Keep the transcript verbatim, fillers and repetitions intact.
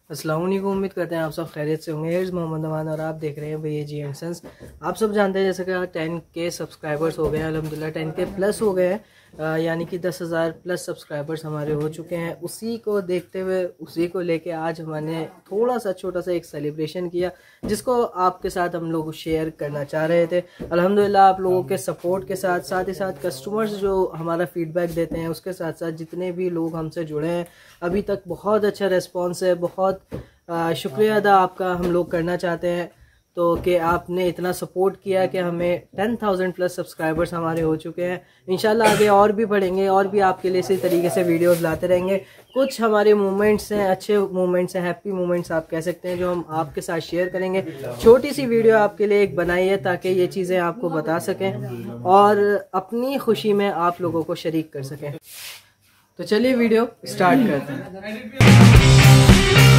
अस्सलाम वालेकुम। उम्मीद करते हैं आप सब खैरियत से होंगे। हेयर्स मोहम्मद अमान और आप देख रहे हैं भैया जी एंड सन्स। आप सब जानते हैं जैसे कि टेन के सब्सक्राइबर्स हो गए हैं, अल्हम्दुलिल्लाह टेन के प्लस हो गए हैं, यानी कि दस हज़ार प्लस सब्सक्राइबर्स हमारे हो चुके हैं। उसी को देखते हुए, उसी को लेके आज हमने थोड़ा सा छोटा सा एक सेलिब्रेशन किया, जिसको आपके साथ हम लोग शेयर करना चाह रहे थे। अल्हम्दुलिल्लाह आप लोगों के सपोर्ट के साथ साथ ही साथ कस्टमर्स जो हमारा फीडबैक देते हैं, उसके साथ साथ जितने भी लोग हमसे जुड़े हैं, अभी तक बहुत अच्छा रिस्पॉन्स है। बहुत शुक्रिया अदा आपका हम लोग करना चाहते हैं तो कि आपने इतना सपोर्ट किया कि हमें टेन थाउजेंड प्लस सब्सक्राइबर्स हमारे हो चुके हैं। इंशाल्लाह आगे और भी बढ़ेंगे और भी आपके लिए इसी तरीके से वीडियोस लाते रहेंगे। कुछ हमारे मोमेंट्स हैं, अच्छे मोमेंट्स हैं, हैप्पी मोमेंट्स आप कह सकते हैं, जो हम आपके साथ शेयर करेंगे। छोटी सी वीडियो आपके लिए एक बनाई है ताकि ये चीज़ें आपको बता सकें और अपनी खुशी में आप लोगों को शरीक कर सकें। तो चलिए वीडियो स्टार्ट करते हैं।